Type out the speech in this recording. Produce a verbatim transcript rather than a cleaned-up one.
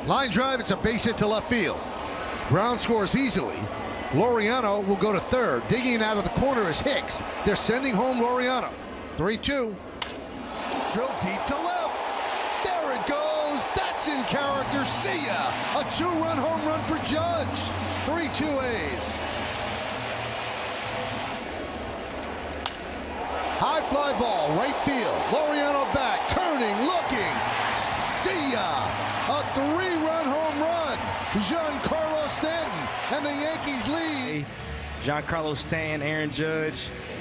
Line drive, it's a base hit to left field. Brown scores easily. Laureano will go to third. Digging out of the corner is Hicks. They're sending home Laureano. three two. Drill deep to left. There it goes. That's in character. See ya. A two-run home run for Judge. three two A's. High fly ball, right field. Laureano back, turning, looking. See ya. A three-run home run. Giancarlo Stanton and the Yankees lead. Giancarlo Stanton, Aaron Judge.